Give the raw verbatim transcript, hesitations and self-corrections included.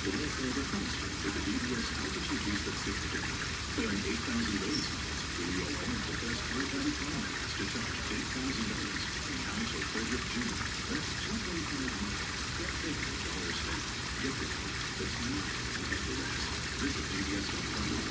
It will further faster with the D B S Altitude Boost at sixty days. Earn eight thousand bonus points when you are one of the first high-value clients to charge eight thousand dollars from now till thirtieth of June. That's two point five miles. Get bigger with dollar spent. Get the code that's not like the rest. Visit D B S dot com.